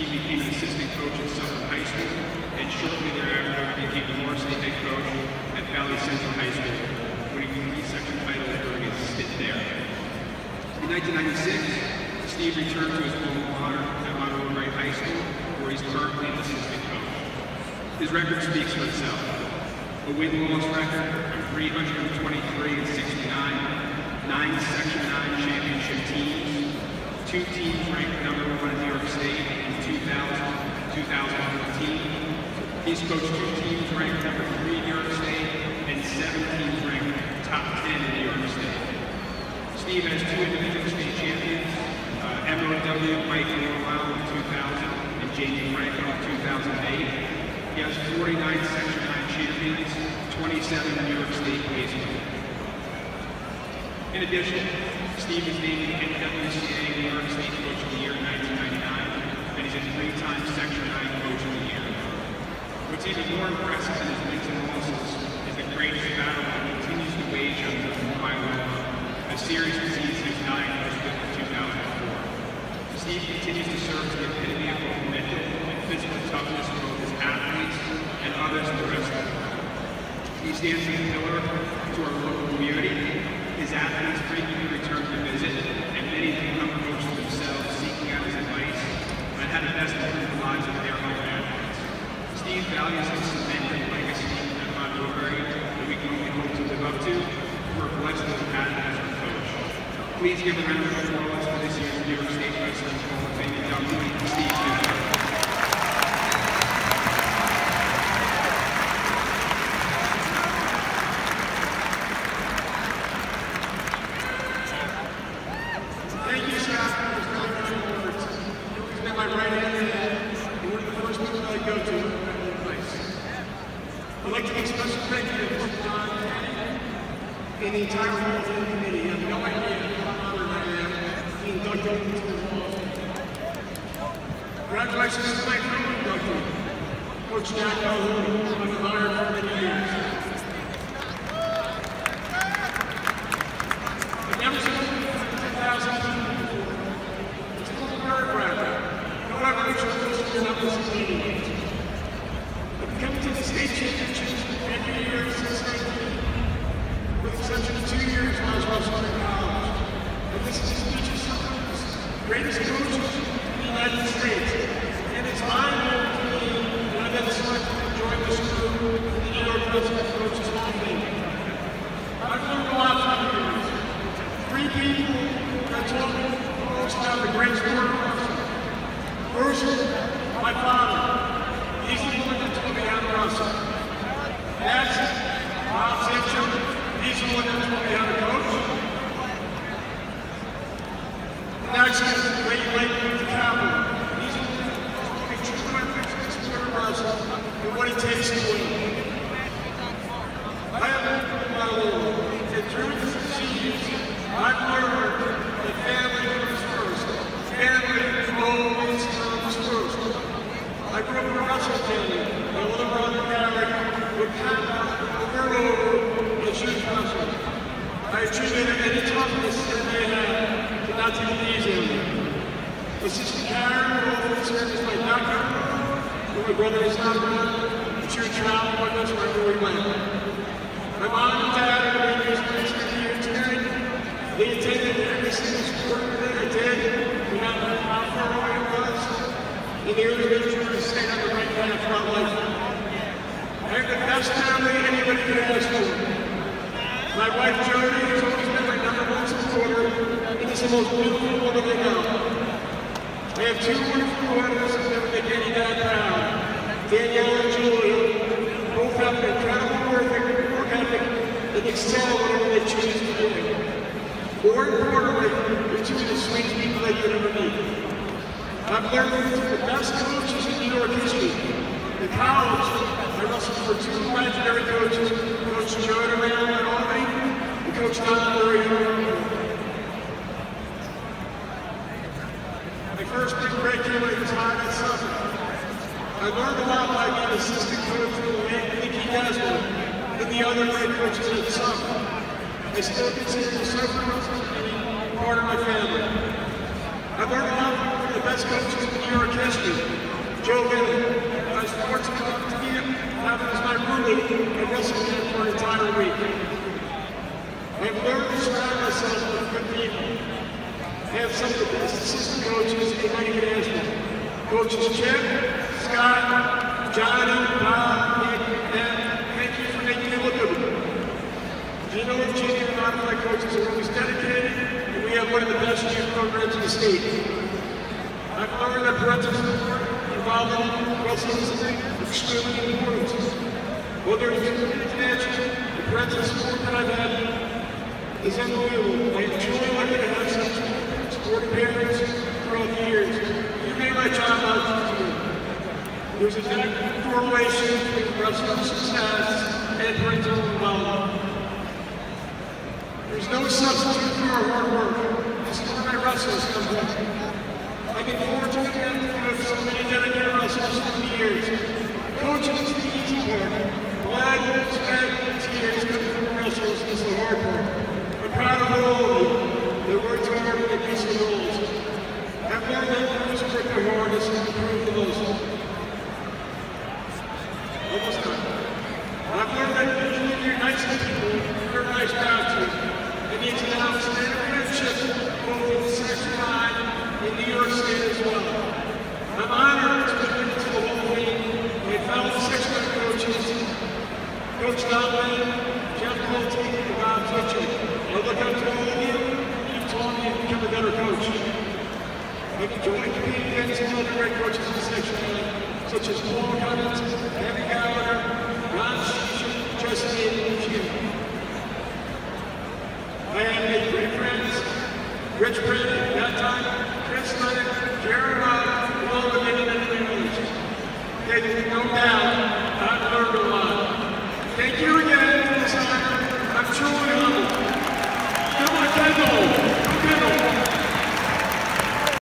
became an assistant coach at Southern High School, and shortly thereafter became the varsity head coach at Valley Central High School, winning 3 section titles during his stint there. In 1996, Steve returned to his home water at Monroe-Woodbury High School, where he's currently an assistant coach. His record speaks for itself. A win-loss record of 323 and 69, 9 Section 9 championship teams, 2 teams ranked #1 in New York State in 2000-2014. He's coached 2 teams ranked #3 in New York State and 7 teams ranked top 10 in New York State. Steve has 2 individual state champions, MOW Mike Norwell in 2000 and Jamie Franco in 2008. He has 49 Section 9 champions, 27 New York State baseball. In addition, Steve is named the NWCA New York State Coach of the Year in 1999, and he's a 3-time Section 9 Coach of the Year. What's even more impressive than his wins and losses is the greatest battle that he continues to wage on the myeloma, a serious disease he was diagnosed with in 2004. Steve continues to serve as the epitome of both mental and physical toughness for both his athletes and others in the rest of the world. He stands as a pillar to our local community. His athletes frequently return to visit, and many become coaches themselves, seeking out his advice on how to best improve the lives of their own athletes. Steve values his cemented legacy at Monroe-Woodbury that we can only hope to live up to. We're blessed to have had him as our coach. Please give a round of applause for this year's New York State Wrestling Hall of Fame inductee, Steve Fischbein. I'd like to make special thank you to Mr. John and the entire Hall of Fame committee. I have no idea how honored I am being inducted into the Hall of Fame. Congratulations to my fellow inductee, Coach Jack Calhoun, who I've admired for many years. I've never seen 2,000 people before. It's a little nerve-wracking. However, it's just you're not listening. Coming to the state championships every year since 19, with the exception of 2 years when I was wrestling in college. And this is his speeches of the greatest coaches in the United States. And it's my honor to me that I've been selected to join this group in the New York Wrestling Coaches Hall of Fame. I've learned a lot from years. 3 people that taught me most about the great sport of wrestling. First, my father. He's the one that taught me how to wrestle. Next, Bob Simpson. He's the one that taught me how to coach. Next is the great Lake Capital. He's the one that taught me true ethics in the sport of wrestling and what it takes to win. I have learned my Lord, and through the seasons, I've learned that family comes first. Family always comes first. I grew up in a wrestling family. My older brother, Gary, would pat over and over and shoot wrestling. I attributed any toughness that they had to not take it easy on me. My sister Karen would often serve as my doctor. When my brother was not around, she would travel with us wherever we went. My mom and dad had been years married. They attended every single sport that I did, no matter how far away it was. And they were making sure to stay on the right path for our life. I have the best family anybody could ask for. My wife Jody has always been my #1 supporter, and is the most beautiful woman I know. I have 2 wonderful daughters that would make any dad proud. Danielle and Julia both have an incredible work ethic and excel whatever they choose to do. More importantly, they're 2 of the sweetest people that you'll ever meet. I've learned from the best coaches in New York history. In college, I wrestled for 2 legendary coaches, Coach Joe DeRound at Albany and Coach Don Murray. My first big break came when I was high at Suffolk. I learned a lot by being assistant coach with Nicky Desmond and the other great coaches at Suffolk. I still consider the Suffolk wrestling to be part of my family. I learned a lot from the the best coaches in New York history, Joe Bennett. I was fortunate to be having as my roommate and wrestle him for an entire week. I've learned to surround myself with good people. I have some of the best assistant coaches anybody can ask for. Coaches Chip, Scott, Johnny, Bob, Nick, and thank you for making me look good. Gino and Gene and a lot of my coaches are always dedicated, and we have one of the best youth programs in the state. I've learned that parental support involved in wrestling is extremely important. Whether it's financial, the parental support that I've had is unbelievable. I enjoy looking to have such supportive parents throughout the years. You made my child out to you. There's a direct correlation between wrestling success and parental involvement. There's no substitute for our hard work. This is where my wrestlers come from. I've been fortunate to have so many dedicated wrestlers through the years. Coaching is the easy part. Blood, sweat, and tears coming from the wrestlers is the hard part. I'm proud of all of you. They worked hard and they reached the goals. I've learned that those work their hardest and improve the most. Almost done. I've learned that usually you're nice to people, you're nice back to you. It means an outstanding friendship both in Section 9 in New York State as well. I'm honored to be given to the whole league and fellow Section 9 coaches, Coach Donley, Jeff Colty, and Bob Twitcher. I look up to all of you, and you've taught me to become a better coach. I've enjoyed competing against some other great coaches in Section 9, such as Paul Cummins, Andy Gallagher, Ron Sheeshan, Jesse and Jim. I have made great friends, Rich Brady, that time, Chris Leonard, Jared Rock, and all the many others. There's no doubt I've learned a lot. Thank you again for this honor. I'm truly humbled. Come on, Kendall!